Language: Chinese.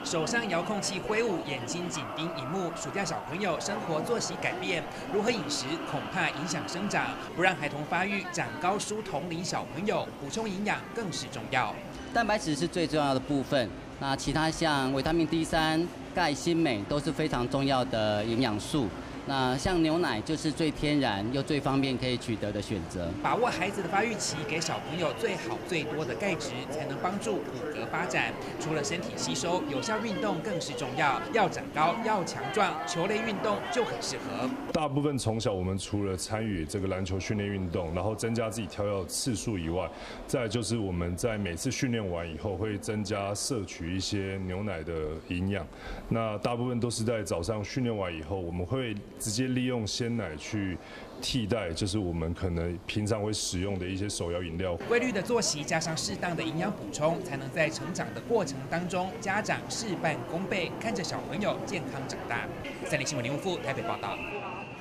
手上遥控器挥舞，眼睛紧盯荧幕，暑假小朋友生活作息改变，如何饮食恐怕影响生长，不让孩童发育长高疏同龄小朋友补充营养更是重要。 蛋白质是最重要的部分，那其他像维他命 D3、钙、锌、镁都是非常重要的营养素。那像牛奶就是最天然又最方便可以取得的选择。 把握孩子的发育期，给小朋友最好最多的钙质，才能帮助骨骼发展。除了身体吸收，有效运动更是重要。要长高，要强壮，球类运动就很适合。 大部分从小我们除了参与这个篮球训练运动，然后增加自己跳跃次数以外，再来就是我们在每次训练完以后会增加摄取一些牛奶的营养。那大部分都是在早上训练完以后，我们会直接利用鲜奶去替代，就是我们可能平常会使用的一些手摇饮料。 规律的作息加上适当的营养补充，才能在成长的过程当中，家长事半功倍，看着小朋友健康长大。三立新闻林务副台北报道。